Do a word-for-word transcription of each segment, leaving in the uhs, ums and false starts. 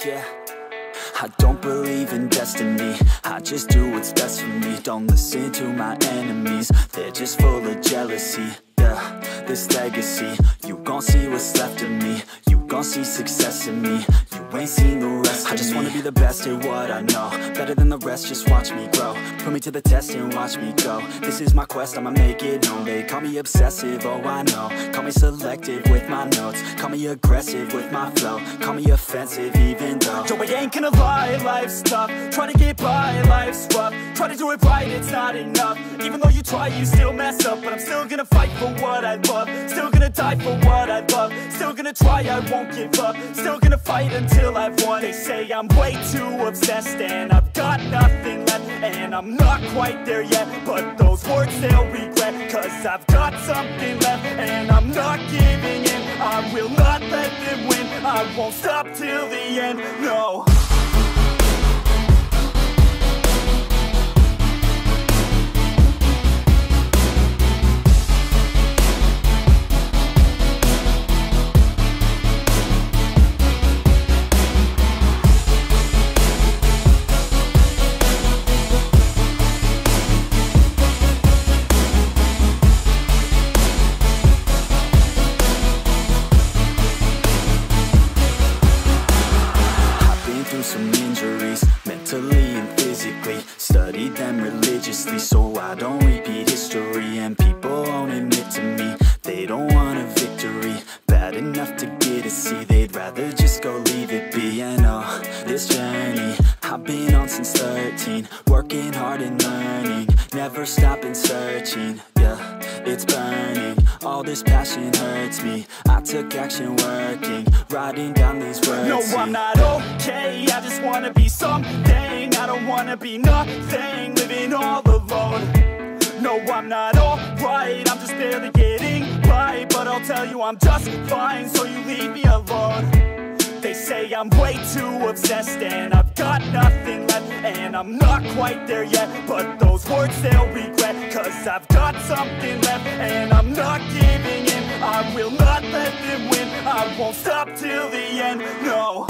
yeah. I don't believe in destiny, I just do what's best for me. Don't listen to my enemies, they're just full of jealousy. Yeah, this legacy, you gon' see what's left of me. You gon' see success in me, you ain't seen the rest of me. I just wanna be the best at what I know, better than the rest, just watch me grow. Put me to the test and watch me go. This is my quest, I'ma make it known. They call me obsessive, oh I know. Call me selective with my notes, call me aggressive with my flow. Call me offensive even though yo, I ain't gonna lie, life's tough. Try to get by, life's rough. Try to do it right, it's not enough. Even though you try, you still mess up. But I'm still gonna fight for what I love, still gonna die for what I love, still gonna try, I won't give up, still gonna fight until I've won. They say I'm way too obsessed and I've got nothing left, and I'm not quite there yet, but those words they'll regret, cause I've got something left and I'm not giving in. I will not let them win, I won't stop till the end, no. Some injuries, mentally and physically. Studied them religiously so I don't repeat history. And people won't admit to me they don't want a victory bad enough to get a C. They'd rather just go leave it be. And oh, this journey I've been on since thirteen, working hard and learning, never stopping searching. Yeah, it's burning, all this passion hurts me. I took action working, writing down these words. No, I'm not okay, I just wanna be something. I don't wanna be nothing, living all alone. No, I'm not alright, I'm just barely getting by. But I'll tell you I'm just fine, so you leave me alone. They say I'm way too obsessed and I've got nothing left, and I'm not quite there yet, but those words they'll regret, cause I've got something left and I'm not giving in. I will not let them win, I won't stop till the end, no.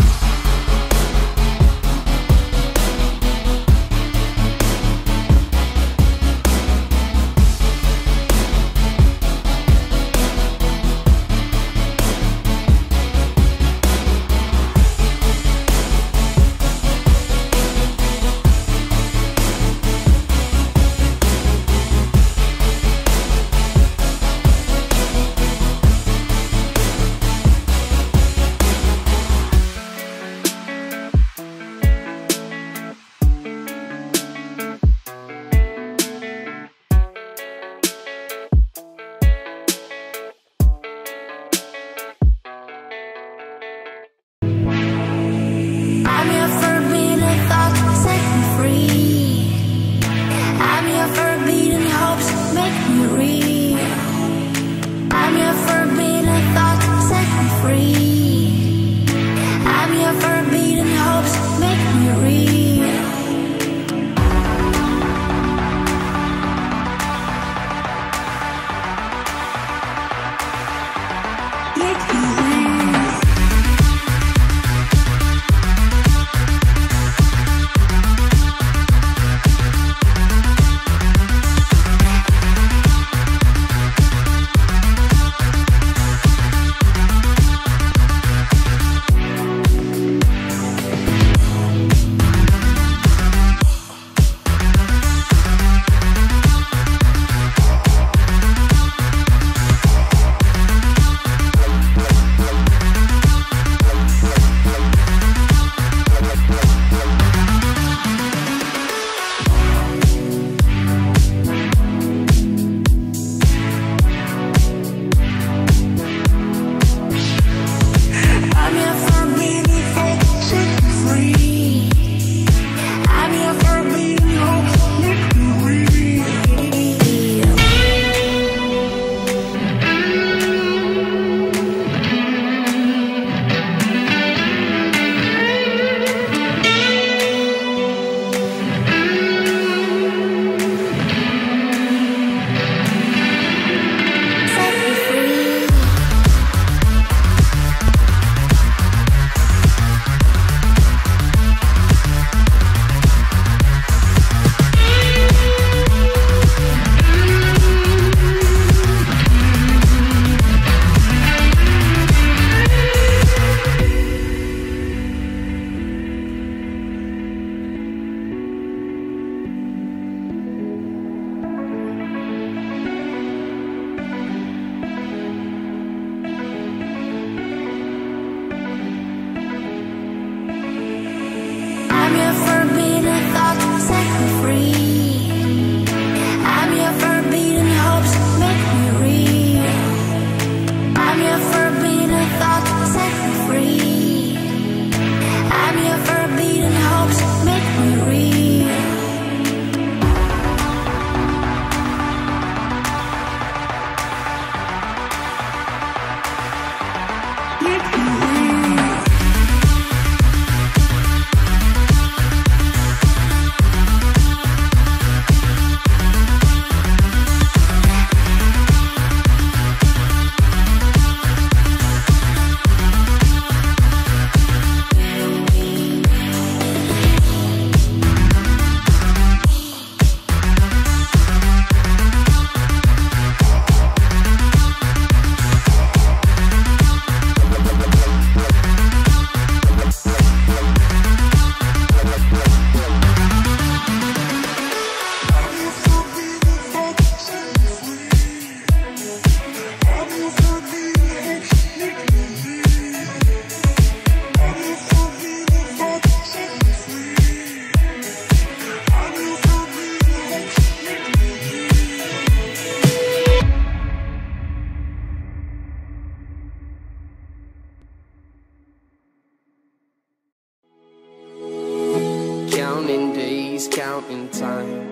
Counting days, counting time.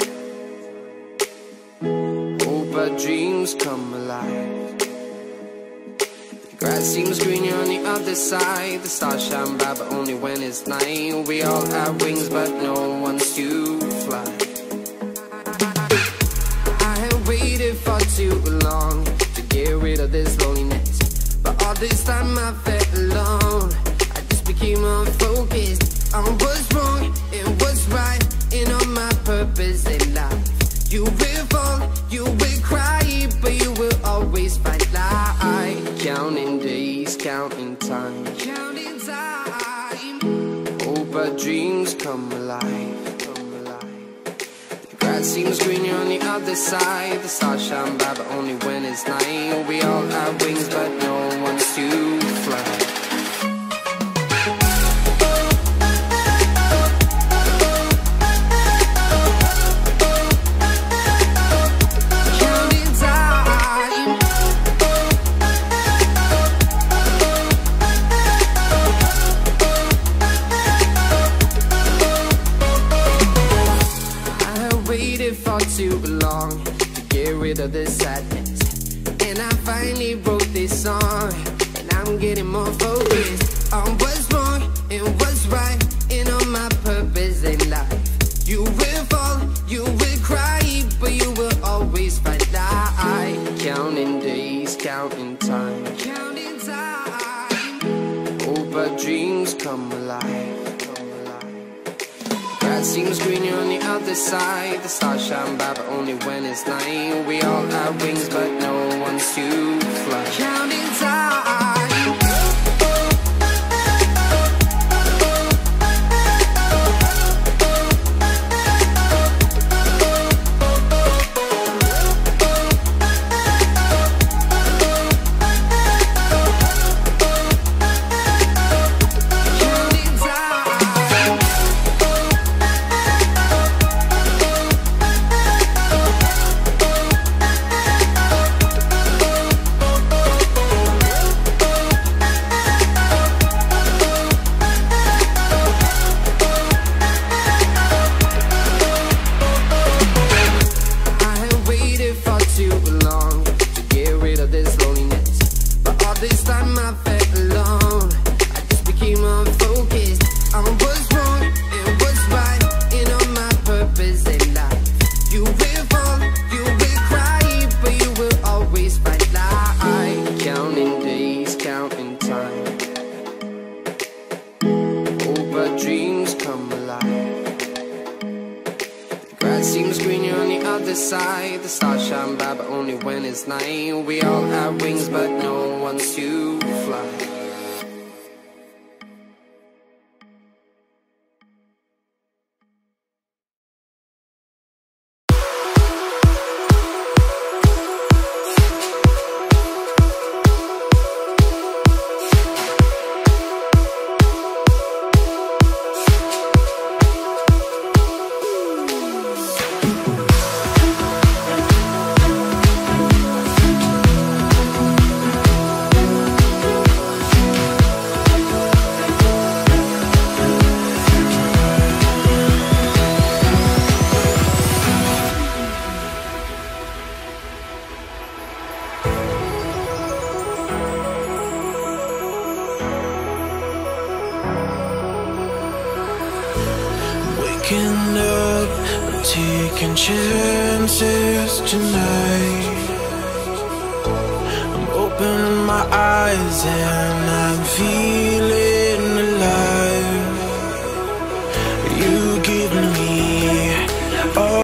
Hope our dreams come alive. The grass seems greener on the other side. The stars shine bright, but only when it's night. We all have wings, but no one's to fly. I have waited for too long to get rid of this loneliness, but all this time I felt alone. I just became unfocused on what's wrong and what's right, and on my purpose in life. You will fall, you will cry, but you will always find light. Counting days, counting time, counting time. Hope our dreams come alive, come alive. The grass seems greener on the other side. The stars shine bright, but only when it's night. We all have wings, but no one's to fly. Too long to get rid of this sadness, and I finally wrote this song, and I'm getting more focused on what's wrong and what's right, and on my purpose in life. You will fall, you will cry, but you will always find light. Counting days, counting time, counting time. Hope our dreams come alive. Seems greener on the other side. The stars shine bright, but only when it's night. We all have wings, but no one's to fly. Counting time. Seems greener on the other side. The stars shine bright, but only when it's night. We all have wings, but no one's to fly. Waking up, I'm taking chances tonight. I'm opening my eyes and I'm feeling